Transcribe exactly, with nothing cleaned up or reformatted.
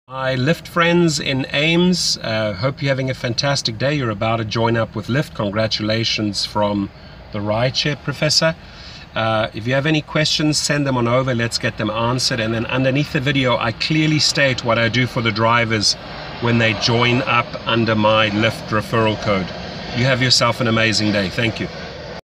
Hi Lyft friends in Ames, uh, hope you're having a fantastic day. You're about to join up with Lyft. Congratulations from the rideshare professor. Uh, if you have any questions, send them on over, let's get them answered. And then underneath the video I clearly state what I do for the drivers when they join up under my Lyft referral code. You have yourself an amazing day. Thank you.